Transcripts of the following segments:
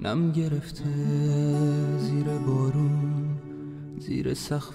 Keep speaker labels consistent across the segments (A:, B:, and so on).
A: نم گرفته زیر بارون، زیر سقف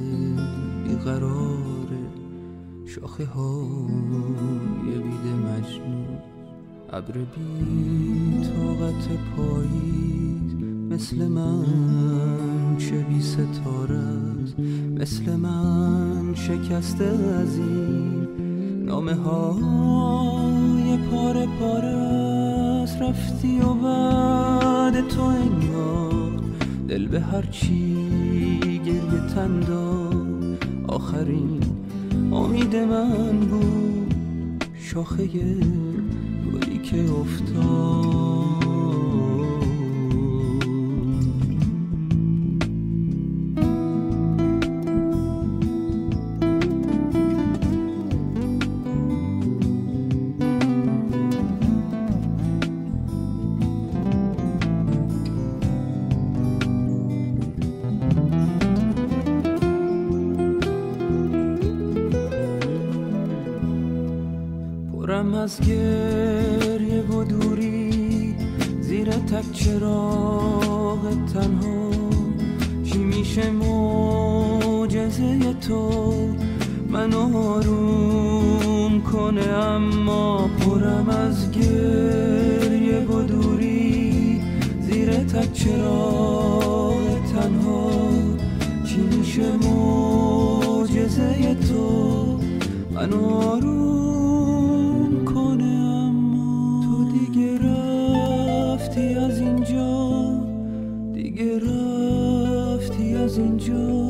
A: بیقرار شاخه های بید مجنون. ابر بی طاقت پاییز مثل من چه بی ستاره است، مثل من شکسته از این نامه های پاره پاره است. رفتی و بعد تو انگار دل به هرچی گریه تن داد. آخرین امید من بود شاخه گلی که افتاد. پرم از گریه و دوری زیر تک چراغ تنها. چی میشه معجزه تو منو آروم کنه؟ اما پرم از گریه و دوری زیر تک چراغ تنها. چی میشه معجزه تو منو آروم کنه؟ اما تو دیگه رفتی از اینجا، دیگه رفتی از اینجا.